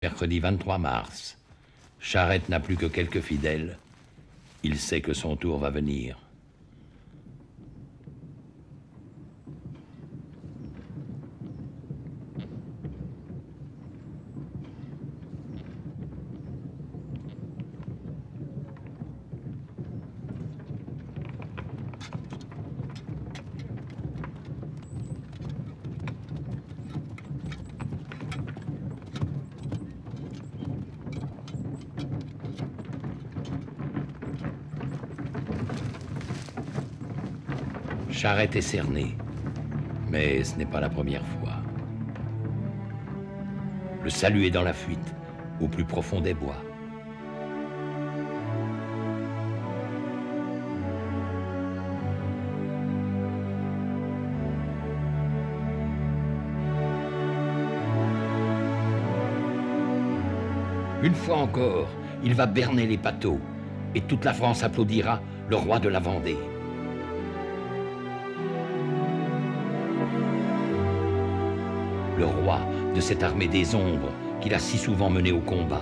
Mercredi 23 mars. Charette n'a plus que quelques fidèles. Il sait que son tour va venir. Charette est cerné, mais ce n'est pas la première fois. Le salut est dans la fuite, au plus profond des bois. Une fois encore, il va berner les pâteaux, et toute la France applaudira le roi de la Vendée. Le roi de cette armée des ombres qu'il a si souvent menée au combat.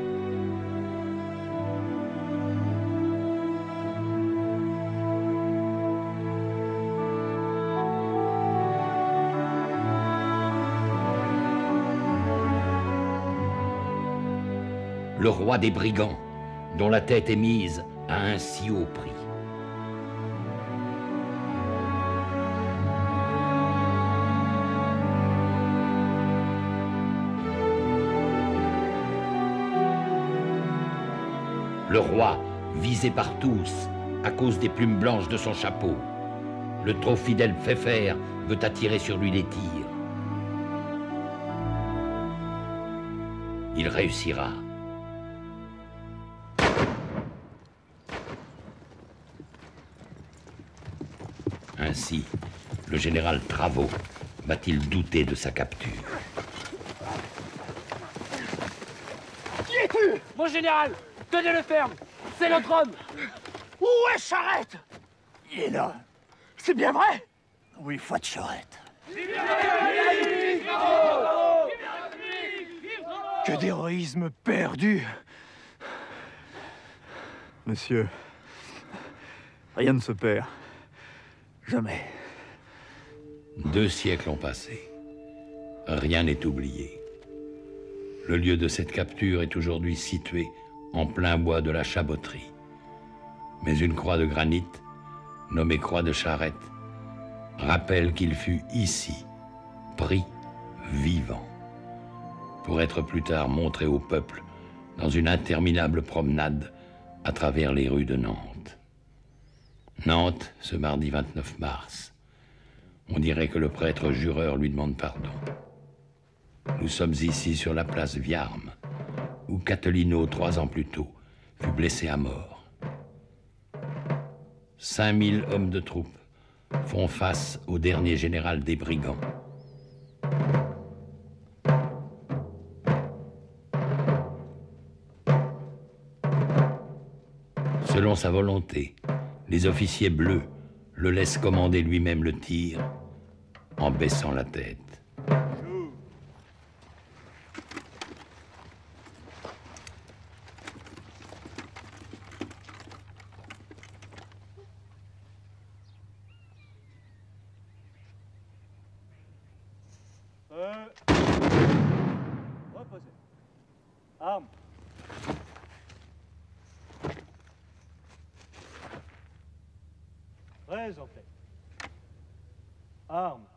Le roi des brigands, dont la tête est mise à un si haut prix. Le roi, visé par tous, à cause des plumes blanches de son chapeau. Le trop fidèle Pfeffer veut attirer sur lui les tirs. Il réussira. Ainsi, le général Travot va-t-il douter de sa capture? Qui es-tu? Mon général, tenez-le ferme. C'est notre homme. Où est Charette? Il est là. C'est bien vrai? Oui, foi de Charette. Que d'héroïsme perdu. Monsieur, rien ne se perd. Jamais. 2 siècles ont passé. Rien n'est oublié. Le lieu de cette capture est aujourd'hui situé en plein bois de la Chaboterie. Mais une croix de granit, nommée croix de Charette, rappelle qu'il fut ici, pris vivant, pour être plus tard montré au peuple dans une interminable promenade à travers les rues de Nantes. Nantes, ce mardi 29 mars. On dirait que le prêtre jureur lui demande pardon. Nous sommes ici sur la place Viarme, où Catelino, 3 ans plus tôt, fut blessé à mort. 5000 hommes de troupe font face au dernier général des brigands. Selon sa volonté, les officiers bleus le laissent commander lui-même le tir en baissant la tête. Reposez. Armes. Très en tête. Armes.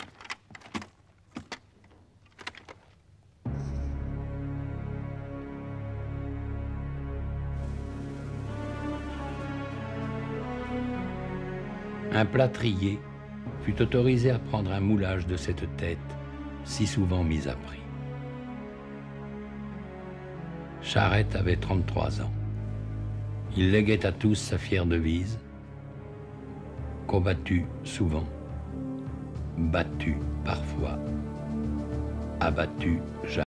Un plâtrier fut autorisé à prendre un moulage de cette tête si souvent mise à prix. Charette avait 33 ans. Il léguait à tous sa fière devise: combattu souvent, battu parfois, abattu jamais.